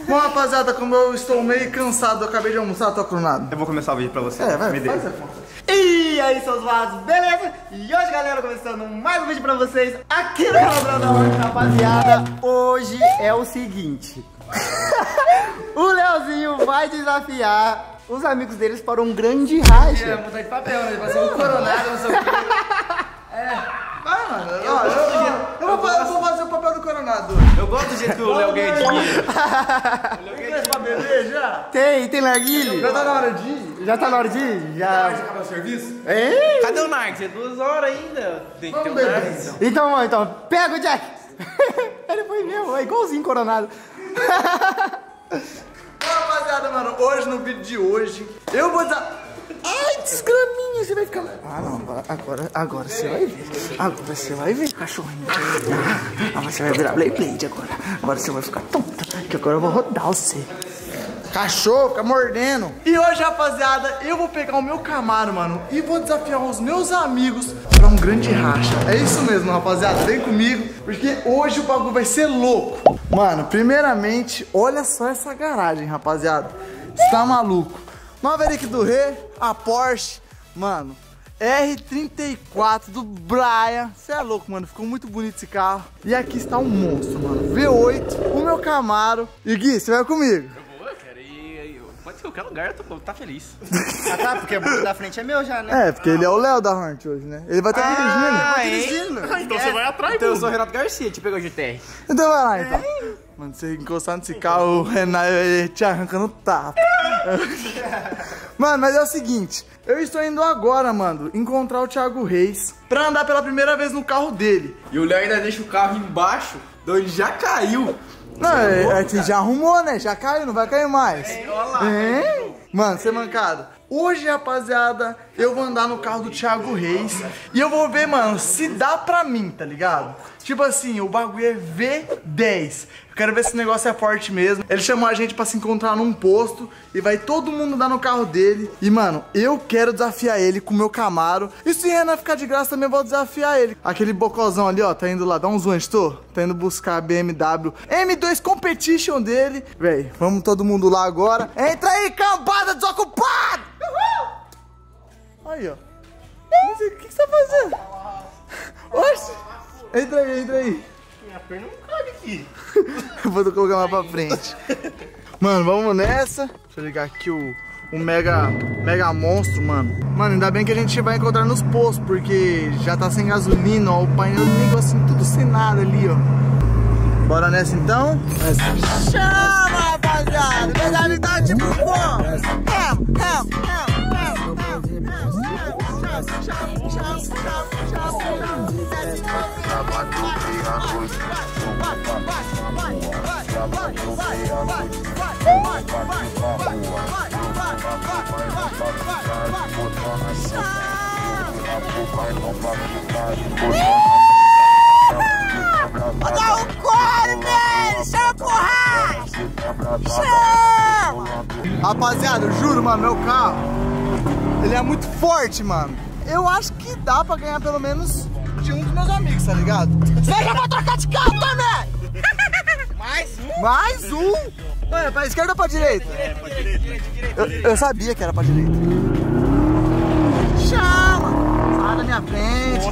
Bom, rapaziada, como eu estou meio cansado, eu acabei de almoçar, tô coronado. Eu vou começar o vídeo pra você. Vai, me dê. faz. E aí, seus vasos, beleza? E hoje, galera, começando mais um vídeo pra vocês aqui no canal da Hornet, rapaziada. Hoje é o seguinte. O Leozinho vai desafiar os amigos deles para um grande racha. É, mudar de papel, né? Vai ser um coronado, não sei o que. Vai, mano. Eu vou fazer o papel do coronado. Eu gosto do jeito que o Léo ganha dinheiro. Tem que pra beber já? Tem narguilho? Já tá na hora de ir? Já tá na hora de ir? Já. Acabar o serviço? Hein? Cadê o Narc? É 2 horas ainda. Tem que ter Vamos o Narc. beber. Então, pega o Jack. Ele foi mesmo, é igualzinho coronado. Rapaziada, mano, hoje no vídeo de hoje, eu vou dar... Ai, desgraminha, você vai ficar... Ah, não, agora você vai ver. Agora você vai ver, cachorrinho. Você vai virar Blade agora. Agora você vai ficar tonta, que agora eu vou rodar você. Cachorro, fica mordendo. E hoje, rapaziada, eu vou pegar o meu Camaro, mano, e vou desafiar os meus amigos pra um grande racha. É isso mesmo, rapaziada, vem comigo, porque hoje o bagulho vai ser louco. Mano, primeiramente, olha só essa garagem, rapaziada. Você tá maluco? Maverick do Rei, a Porsche, mano, R34 do Brian. Você é louco, mano, ficou muito bonito esse carro. E aqui está um monstro, mano, V8, o meu Camaro. E Gui, você vai comigo? Eu quero ir. Pode ser qualquer lugar, eu tô feliz. Ah, tá, porque o banco da frente é meu já, né? É, porque ele é o Léo da Hornet hoje, né? Ele vai estar dirigindo. Então você vai atrás, então eu sou o Renato Garcia, te pegou o GTR. Então vai lá, então. Mano, se você encostar nesse carro, o Renato te arranca no tapa. Mano, mas é o seguinte, eu estou indo agora, mano, encontrar o Thiago Reis pra andar pela primeira vez no carro dele. E o Léo ainda deixa o carro embaixo, de onde já caiu. Não, é que já arrumou, né? Já caiu, não vai cair mais. Olha lá. Mano, você mancado. Hoje, rapaziada, eu vou andar no carro do Thiago Reis e eu vou ver, mano, se dá pra mim, tá ligado? Tipo assim, o bagulho é V10. Eu quero ver se o negócio é forte mesmo. Ele chamou a gente pra se encontrar num posto e vai todo mundo andar no carro dele. E, mano, eu quero desafiar ele com o meu Camaro. E se o Renan ficar de graça, também vou desafiar ele. Aquele bocozão ali, ó, tá indo lá, dá um zoom, estou? Tá indo buscar a BMW M2 Competition dele. Véi, vamos todo mundo lá agora. Entra aí, cambada desocupada! Uhul! Aí, ó. O que você tá fazendo? Oxe! Entra aí. Minha perna não cabe aqui. Eu vou colocar mais pra frente. Mano, vamos nessa. Deixa eu ligar aqui o mega monstro, mano. Mano, ainda bem que a gente vai encontrar nos postos, porque já tá sem gasolina, ó. O painel do negocinho tudo sem nada ali, ó. Bora nessa então? Chama, rapaziada! Meus amigos tá tipo bom! Vou dar um core nele! Chama porra! Chama! Rapaziada, eu juro, mano, meu carro, ele é muito forte, mano. Eu acho que dá pra ganhar pelo menos de um dos meus amigos, tá ligado? Você já vai trocar de carro também! Mais um? Ué, pra esquerda ou pra direita? Pra direita. Eu sabia que era pra direita. Chama! Sai da minha frente!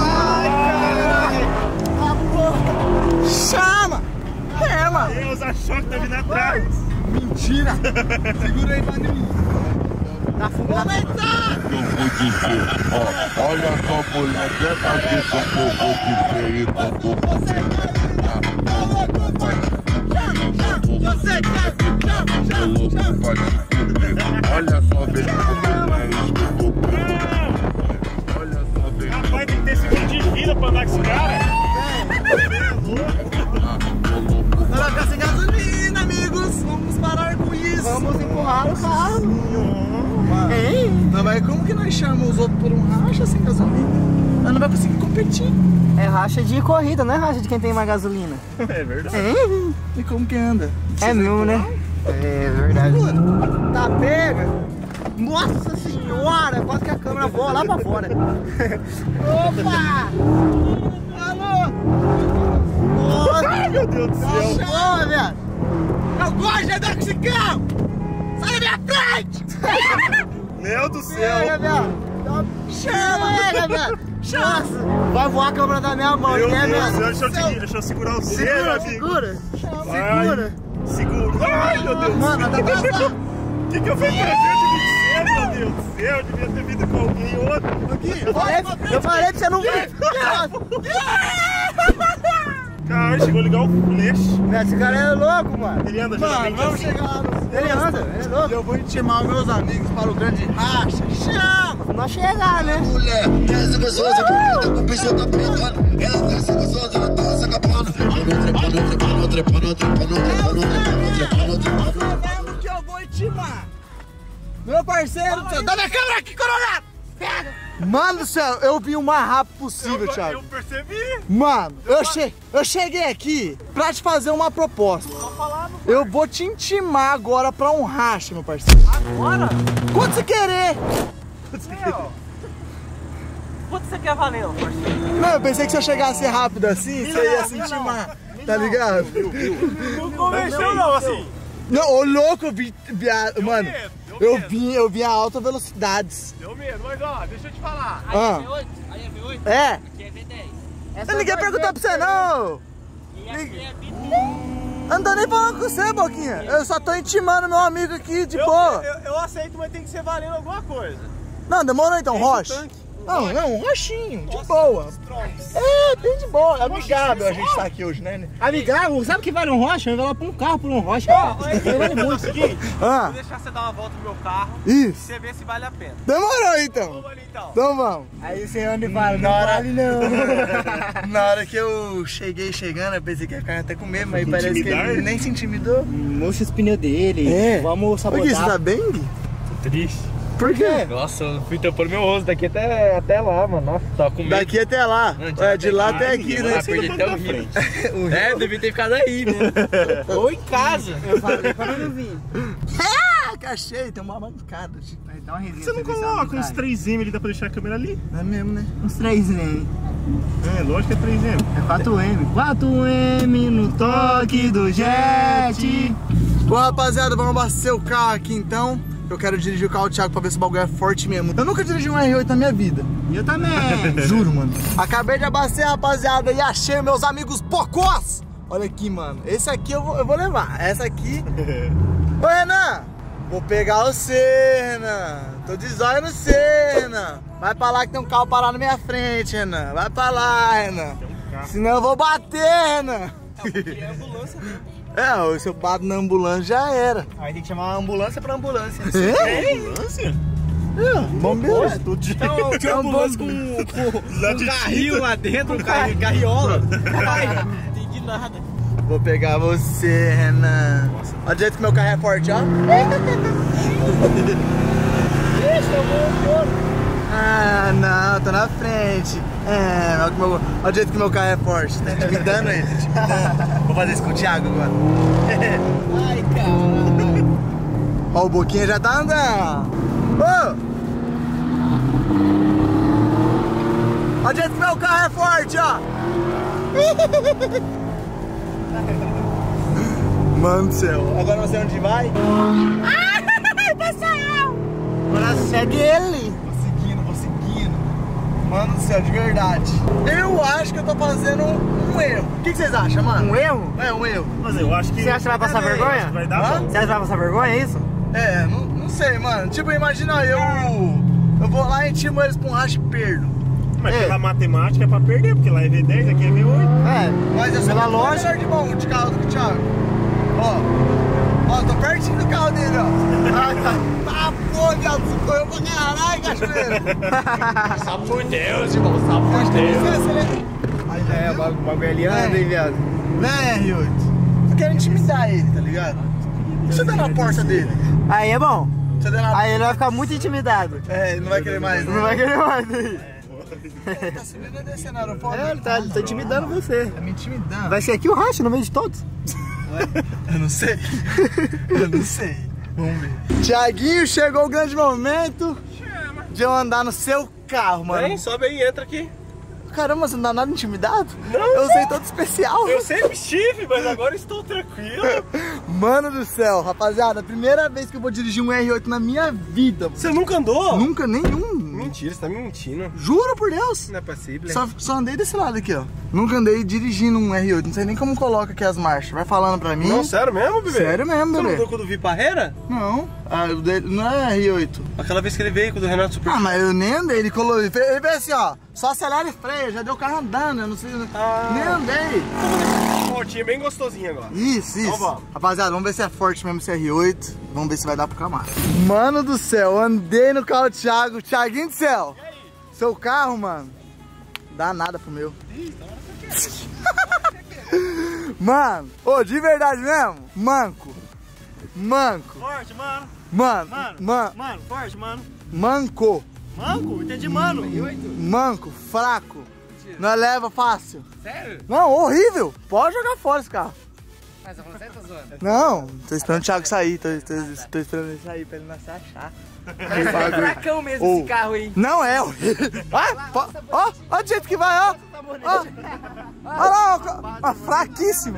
Chama! É, mano! Deus, achou que tá vindo atrás. Mentira! Segura aí pra mim! Tá fumando aí, tá? Eu vou dizer, ó, olha só, mulher, presta atenção que eu vou dizer e quando você olha só, vem como é isso que eu vou dizer. Olha só, vem. Rapaz, tem que ter seguro de vida pra andar com esse cara. Nós vamos ficar sem gasolina, amigos! Vamos parar com isso! Vamos empurrar o carro. Hein? Mas como que nós chamamos os outros por um racha sem gasolina? Nós não vai conseguir competir. É racha de corrida, não é racha de quem tem mais gasolina. É verdade. E como que anda? É mesmo, né? É verdade. Tá pega! Nossa senhora! Quase que a câmera voa lá pra fora. Opa! Alô! Nossa! Ai, meu Deus do céu. Nossa, velho! Eu gosto de andar com esse carro! Sai da minha frente! Meu do céu! Chama, Gabriel! Chama! Vai voar a câmera da minha mão, Meu né, Deus, velho? deixa eu segurar você, Segura, amigo. segura! Vai. Segura! Segura! Ai, meu Deus! Mano, tá atrasado! O que eu fui fazer de você, meu Deus do céu? Eu devia ter vindo com alguém outro. Eu falei pra você não vir! Cara, chegou a ligar o flash. Esse cara é louco, mano! Ele anda Mano, geralmente vamos assim. chegar lá no... Ele anda, ele é louco! Eu vou intimar meus amigos para o grande racha. Chama! Nós chegar, né? Mulher, essa gostosa, tá com o bicho tá pegando. Ela tá essa gostosa, ela tá se acabando. Trepando. Que eu vou intimar. Meu parceiro do céu. Dá minha câmera aqui, Coronado. Pega. Mano do céu, eu vim o mais rápido possível, Thiago. Eu percebi. Mano, eu cheguei aqui pra te fazer uma proposta. Eu vou te intimar agora pra um racha, meu parceiro. Agora? Quanto você querer? Quanto você quer valendo, parceiro? Não, eu pensei que se eu chegasse rápido assim, você ia se intimar. Tá ligado? Não convenceu não, assim. Não, ô louco, eu vi mano, deu eu vi a alta velocidades. Deu medo, mas ó, deixa eu te falar. Aí Ah. é V8? Aí é V8? É? Aqui é V10. Eu ninguém perguntou pra você não. E aqui é V10. Eu não tô nem falando com você, Boquinha. Eu só tô intimando meu amigo aqui de boa. Eu aceito, mas tem que ser valendo alguma coisa. Não, demorou então, Rocha. Não, um rochinho, de boa. É, bem de boa. Amigável a gente tá aqui hoje, né? Amigável, sabe o que vale um rocha? Eu vou lá pra um carro por um rocha. Vale muito. Seguinte, Ah, vou deixar você dar uma volta no meu carro isso. e você ver se vale a pena. Demorou então. Vamos ali então. Então vamos. Aí você anda e fala, não vale não. Na hora que eu chegando, eu pensei que ia ficar até com medo, mas parece que Intimidar? ele nem se intimidou. Moxa os pneus dele, vamos Por que você tá sabotar. bem, Gui? Tô triste. Por quê? Nossa, eu fui tampando meu rosto daqui até lá, mano. Nossa, tava com medo. Daqui até lá. É, de lá até aqui, né? Perdi até o rio. É, devia ter ficado aí, né? Ou em casa. Eu falei pra não vir. Ah, cachei, tem uma mancada. Dá uma resenha. Você não coloca uns 3M ali, dá pra deixar a câmera ali? Não é mesmo, né? Uns 3M. É, lógico que é 3M. É 4M. 4M no toque do jet. Bom, rapaziada, vamos abastecer o carro aqui então. Eu quero dirigir o carro do Thiago pra ver se o bagulho é forte mesmo. Eu nunca dirigi um R8 na minha vida. Eu também. Juro, mano. Acabei de abastecer, rapaziada, e achei meus amigos Pocós. Olha aqui, mano. Esse aqui eu vou levar. Essa aqui... Ô, Renan! Vou pegar você, Renan. Tô de zóio no você, Renan. Vai pra lá que tem um carro parado na minha frente, Renan. Vai pra lá, Renan. Senão eu vou bater, Renan. É ambulância mesmo. É, se eu bato na ambulância já era. Aí tem que chamar uma ambulância pra ambulância. É? Ambulância? Bombeiro. Todo dia. Então, tinha ambulância com carril lá dentro, carriola. Não entendi nada. Vou pegar você, Renan. Olha o jeito que meu carro é forte, ó. Ah, não, tô na frente. É, olha o jeito que meu carro é forte. Tá intimidando ele, tá intimidando. Vou fazer isso com o Thiago agora. Ai, caralho. Ó, o Boquinha já tá andando. Ô! Olha o jeito que meu carro é forte, ó. Mano do céu. Agora você onde vai? Agora segue ele. Vou seguindo. Mano do céu, de verdade. Eu acho que eu tô fazendo um erro. O que vocês acham, mano? Um erro? É, um erro. Mas eu acho que... Você acha que vai passar vergonha? Vai dar Hã? bom. Você acha que vai passar vergonha, é isso? É, não sei, mano. Tipo, imagina eu vou lá e intimo eles pra um racha e perdo. Mas pela matemática é pra perder, porque lá é V10, aqui é V8. É. Mas eu sou Pela muito lógica. melhor de mão de carro do que o Thiago. Ó, tô pertinho do carro dele, ó. Tá, pô, viado, você correu pra caralho, cachoeira. Sabe por Deus, irmão, sabe por Aí, O bagulho ali anda, hein, viado. né, R8? Eu quero intimidar ele, tá ligado? Se eu der na porta dele, Aí é bom. se eu der na... Aí ele vai ficar muito intimidado. É, ele não vai querer mais, Não vai querer mais. Ele tá subindo e descendo no aeroporto. Ele tá intimidando você. Tá me intimidando. Vai ser aqui o racha no meio de todos. Eu não sei. Eu não sei. Vamos ver. Tiaguinho, chegou o grande momento de eu andar no seu carro, mano. Vem, sobe aí, entra aqui. Caramba, você não dá nada intimidado? Não. Eu sei todo especial. Eu sempre estive, mas agora estou tranquilo. Mano do céu, rapaziada, primeira vez que eu vou dirigir um R8 na minha vida. Você nunca andou? Nunca, nenhum. Mentira, você tá me mentindo. Juro por Deus. Não é possível. Só andei desse lado aqui, ó. Nunca andei dirigindo um R8, não sei nem como coloca aqui as marchas. Vai falando pra mim. Não, sério mesmo, bebê? Sério mesmo, Você bebê. mudou quando vi Parreira? Não, o dele não é R8. Aquela vez que ele veio com o do Renato Super. Ah, mas eu nem andei, ele colocou. Ele veio assim, ó. Só acelera e freia, já deu o carro andando, eu não sei. Nem andei. Fortinho, bem gostosinho agora. Isso. Então vamos. Rapaziada, vamos ver se é forte mesmo esse R8. Vamos ver se vai dar pro Camaro. Mano do céu, andei no carro do Thiago. Thiaguinho do céu. Seu carro, mano, dá nada pro meu. Mano, ô, de verdade mesmo, manco. Forte, mano. Mano, Forte, mano. manco. Manco? Entendi, mano. Manco, fraco. Não leva fácil. Sério? Não, horrível. Pode jogar fora esse carro. Mas você tá zoando? Não, tô esperando o Thiago sair. Tô esperando ele sair pra ele não se achar. É fracão mesmo esse carro aí. Não é horrível. Ó do jeito que vai, ó. Olha lá, ó, fraquíssimo.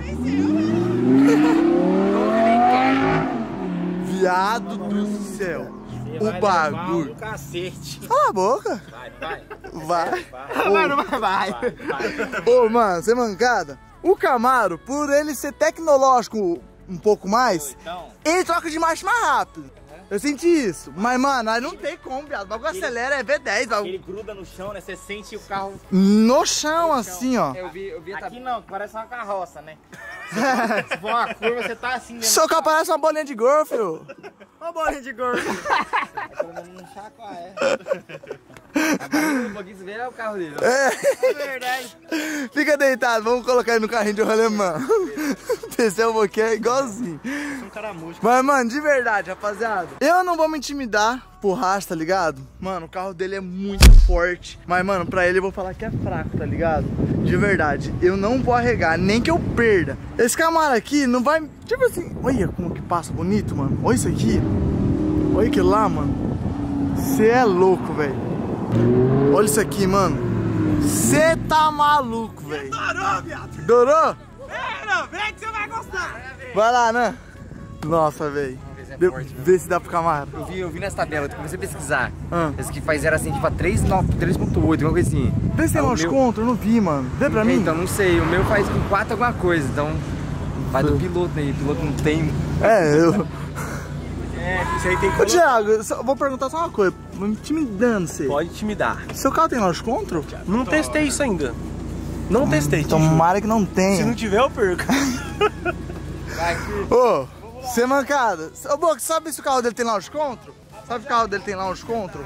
Viado do céu. O bagulho. O cacete. Cala a boca. Vai. Ô, mano, você é mancada. O Camaro, por ele ser tecnológico um pouco mais, ele troca de marcha mais rápido. Eu senti isso. Mas, mano, aí não tem como, viado. O bagulho acelera, é V10. Ele gruda no chão, né? Você sente o carro No chão, assim, ó. Eu vi aqui não, parece uma carroça, né? Se for uma curva, você tá assim dentro. Seu carro parece uma bolinha de golfe, filho. Uma bolinha de gordo. Pelo menos não chacoalha, é. Um pouquinho você vê é o carro dele. É verdade. Fica deitado, vamos colocar ele no carrinho de rolemã. Descer um pouquinho é igualzinho. Um caramujo. Mas, mano, de verdade, rapaziada, eu não vou me intimidar por raça, tá ligado? Mano, o carro dele é muito forte. Mas, mano, pra ele eu vou falar que é fraco, tá ligado? De verdade, eu não vou arregar, nem que eu perda. Esse Camaro aqui não vai... Tipo assim, olha como que passa bonito, mano. Olha isso aqui. Olha aquilo lá, mano. Você é louco, velho. Olha isso aqui, mano. Você tá maluco, velho. Adorou, viado. Adorou? Vem que você vai gostar. Vai lá, né? Nossa, velho. Vê se dá pro Camaro. Eu vi nessa tabela, eu comecei a pesquisar. Esse que faz era assim, tipo a 3.8, alguma coisa assim. Vê se tem launch control, eu não vi, mano. Vê pra mim. Então, não sei, o meu faz com 4 alguma coisa, então vai do piloto aí, o piloto não tem... Eu... Isso aí tem que... Ô, Thiago, vou perguntar só uma coisa. Me intimidando você. Pode intimidar. Seu carro tem launch control? Não testei isso ainda. Não testei. Tomara que não Se tenha. não tiver, eu perco. Ô, você mancada. Ô, Boca, sabe se o carro dele tem launch control? Sabe se o carro dele tem launch control?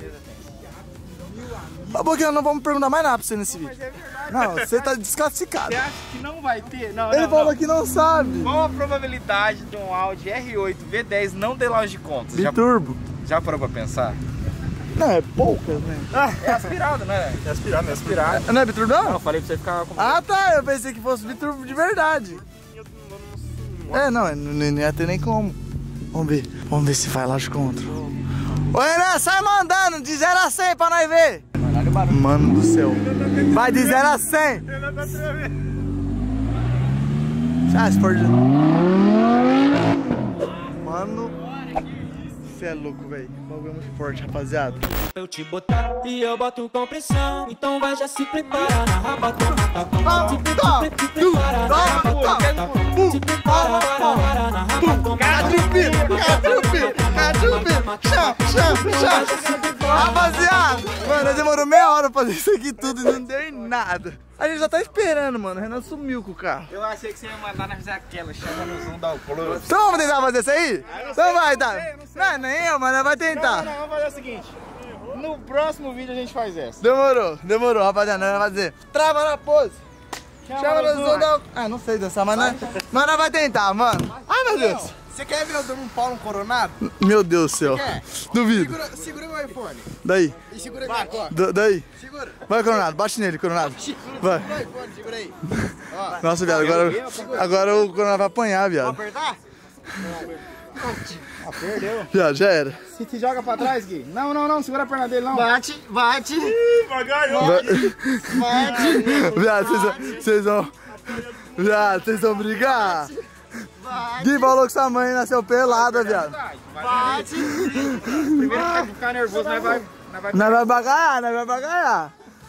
Ô, Boca, não vamos perguntar mais nada pra você nesse vídeo. Não, você tá desclassificado. Você acha que não vai ter? Não, Ele falou que não sabe. Qual a probabilidade de um Audi R8 V10 não ter launch control? Biturbo. Já parou pra pensar? Não, é poucas, né? É aspirado, né? É aspirado, é aspirado. Não é biturbo, não? Eu falei pra você ficar com... Ah, tá. Eu pensei que fosse biturbo de verdade. É, não ia ter nem como. Vamos ver se vai launch control. Ô, Renan, sai mandando de 0 a 100 pra nós ver. Mano do céu. Vai de 0 a 100. Ah, se for de... Mano, você é louco, velho. O bagulho é muito forte, rapaziada. Eu te botar e eu boto com pressão. Então vai já se preparar na raba do matapão. Se prepara na raba do matapão. Se prepara na raba do Chá. Rapaziada, mano, demorou meia hora pra fazer isso aqui tudo e não deu em nada. A gente já tá esperando, mano. O Renan sumiu com o carro. Eu achei que você ia mandar nós fazer aquela, chama no zoom da Plus. Então vamos tentar fazer isso aí? Então vai, tá? Não, nem eu, mas nós vai tentar. Não, vamos fazer o seguinte. No próximo vídeo a gente faz essa. Demorou, rapaziada. Nós vai dizer, trava na pose. Chama no zoom da... Ah, não sei dançar, mas nós vai tentar, mano. Ai, meu Deus. Você quer ver eu dando um pau no Coronado? Meu Deus do céu. Duvido. Segura meu iPhone. Daí. E segura aqui, ó. Daí. Segura. Vai, Coronado. Bate nele, Coronado. Vai. Segura o iPhone, segura aí. Nossa, viado. Agora o Coronado vai apanhar, viado. Apertar? Ah, perdeu. Já era. Se te joga pra trás, Gui. Não, segura a perna dele, não. Bate. Viado, vocês vão... Viado, vocês vão brigar? Gui falou que sua mãe nasceu pelada, viado. Bate. Primeiro que ficar nervoso, nós vai bagarar.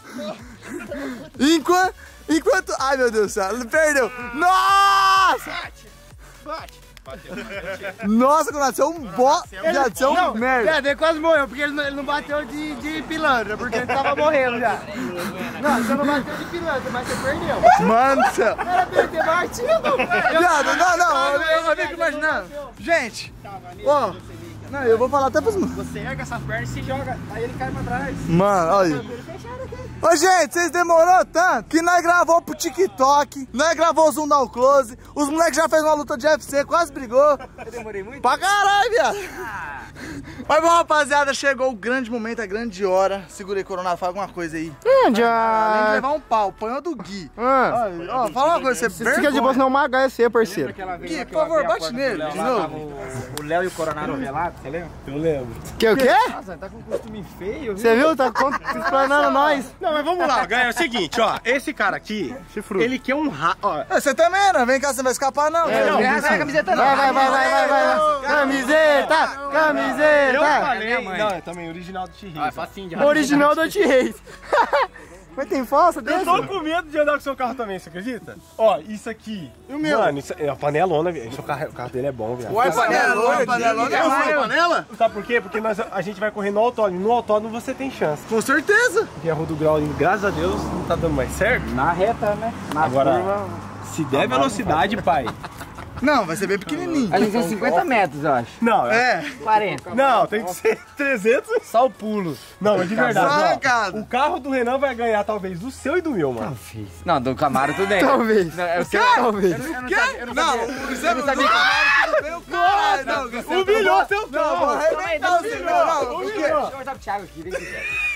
Enquanto... Ai, meu Deus do céu, ele perdeu. Nossa! Bate. Nossa, quando nasceu um viado, nasceu um merda. Ele quase morreu, porque ele não bateu de pilantra, porque ele tava morrendo já. Não, você não bateu de pilantra, mas você perdeu. Mano do céu. Era pra ele ter batido. Viado, eu fico imaginando. Gente, ó, não, eu vou falar até pros... Você erga essa perna e se joga, aí ele cai pra trás. Mano, olha aí. Ô, gente, vocês demorou tanto que nós gravou pro TikTok, nós gravou o Zoom Down Close, os moleques já fez uma luta de UFC, quase brigou. Eu demorei muito? Pra caralho, viado. Mas bom, rapaziada, chegou o grande momento, a grande hora. Segura aí, Coronado, fala alguma coisa aí. Além de levar um pau, apanhou do Gui. Ó, fala uma coisa, você fica de bolsa não maga é ser, parceiro. Gui, por favor, bate nele de novo. O Léo e o Coronado velado, você lembra? Eu lembro. O quê? Nossa, tá com um costume feio, viu? Você viu? Tá explanando nós. Não, mas vamos lá, galera. É o seguinte, ó. Esse cara aqui, ele quer um rato. Você também, né? Vem cá, você não vai escapar, não. Não, a camiseta não. Vai. Camiseta. Eu falei. Não, é também original do T-Reis. Ah, é facinho de Original do T-Reis. Mas tem falsa desse? Eu tô com medo de andar com o seu carro também, você acredita? Ó, isso aqui. E o meu? Mano, isso é a panelona, velho. O carro dele é bom, velho. Ué, panelona? Sabe por quê? Porque a gente vai correr no autódromo. No autódromo você tem chance. Com certeza. Porque a Rua do Grau, graças a Deus, não tá dando mais certo. Na reta, né? Agora, se der velocidade, pai. Não, vai ser bem pequenininho. A gente tem 50 metros, eu acho. Não, 40. Não, tem que ser 300. Só o pulo. Não, mas de verdade, Sacado. ó, o carro do Renan vai ganhar talvez do seu e do meu, mano. Talvez. Não, do Camaro tudo bem. Talvez. Não, eu sei. Talvez. Eu não sabia. Você não sabia que Humilhou seu carro. vou arrebentar o seu. Não, o quê? Deixa eu mostrar pro Thiago aqui, vem aqui.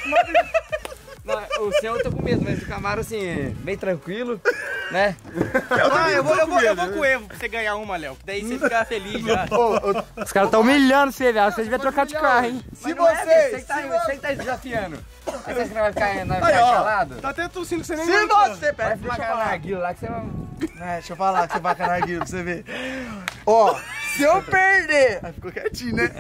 Não, o seu eu tô com medo, mas o Camaro assim, bem tranquilo, né? Eu vou com o Evo pra você ganhar uma, Léo. Daí você fica feliz já. Os caras tão humilhando você, velho. Você devia trocar de carro, hein? Se Você que tá desafiando. Aí você vai ficar calado? Tá até tossindo que você nem Se aguentou. você Vai fumar aquela narguilha lá que você vai... deixa eu falar que você vai canar aqui pra você ver. Ó, se eu perder... Aí ficou quietinho, né?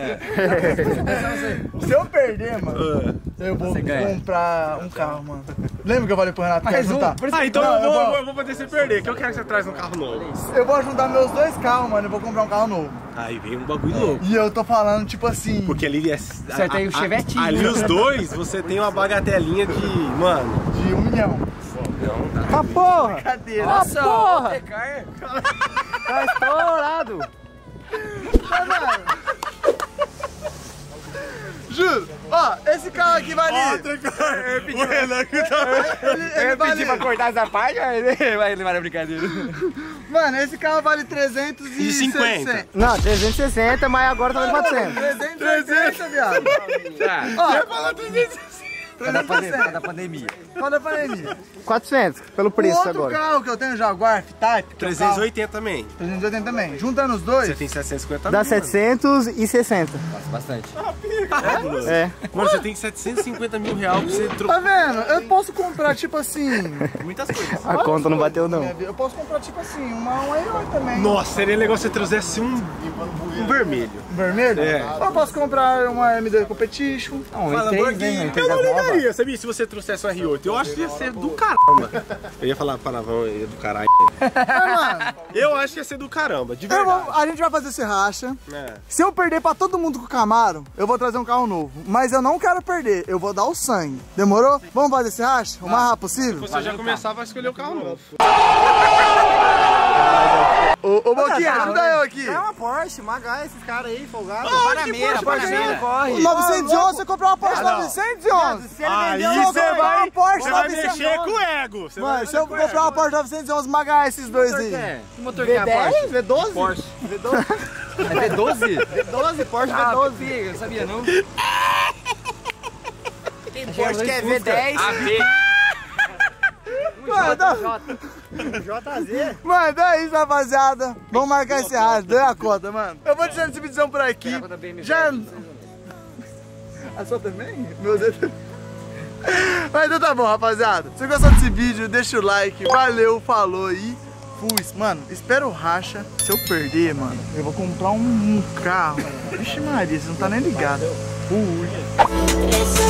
Se eu perder, mano, eu vou comprar um carro, mano. Lembra que eu falei pro Renato que ia juntar? Então eu vou fazer você perder, que eu quero que você traz um carro novo. Eu vou juntar meus dois carros, mano, e vou comprar um carro novo. Aí vem um bagulho louco. E eu tô falando, tipo assim... Porque ali é... Você tem o Chevetinho. Ali os dois, você tem uma bagatelinha de... Mano... De 1 milhão. Ah, porra! Brincadeira. Nossa, porra! Tá estourado. Juro. Ó, esse carro aqui vale... O Renan que tá... Ele vale... pra cortar essa parte, vai levar a brincadeira. Mano, esse carro vale 350. Não, 360, mas agora tá valendo 400. 360, viado. Ó, Você fala 360. Da pandemia. Qual da pandemia? 400, pelo O preço outro agora. carro que eu tenho, Jaguar F-Type, que é um carro- 380 também. 380 também. Juntando os dois, Você tem 750 Dá mil, mano. 760. Bastante. É. Mano, você tem 750 mil reais pra você trocar tá vendo? Eu posso comprar, tipo assim... muitas coisas. A conta não bateu, não. Eu posso comprar, tipo assim, um Aeon também. Nossa, seria legal se você trouxesse um vermelho. Vermelho? É. Eu posso comprar uma M2 Competition. Não, Fala, E3, Lamborghini. né? Eu não ligaria, sabia? Se você trouxesse um R8, eu acho que ia ser do caramba. Eu ia falar palavrão, ia do caralho. Mano, Eu acho que ia ser do caramba, de eu verdade. vou, a gente vai fazer esse racha. É. Se eu perder pra todo mundo com o Camaro, eu vou trazer um carro novo. Mas eu não quero perder, eu vou dar o sangue. Demorou? Vamos fazer esse racha? O mais rápido possível? Você já começava a escolher o carro novo. Ô Boquinha, ajuda eu aqui. É uma Porsche, Magai, esses caras aí, folgados. Panameira, Panameira. corre. 911, você comprou uma Porsche 911. Aí vendeu, você eu vai, uma Porsche você vai 911. mexer com o ego. Você vai Mano, se eu mexer com o comprar uma Porsche 911, magar esses dois aí. Que motor que é a Porsche? V12? Porsche. É V12? V12, Porsche Ah, V12. filho, eu sabia não. Porsche que é V10. AB. JZ. Mano, é isso, rapaziada. Vamos marcar esse rádio. Deu a conta, mano. Eu vou deixando esse vídeo por aqui. Já... A sua também? Meu Deus. Mas então tá bom, rapaziada. Se você gostou desse vídeo, deixa o like. Valeu, falou e fui. Mano, espera o racha. Se eu perder, mano, eu vou comprar um carro. Vixe Maria, você não tá nem ligado. Fui.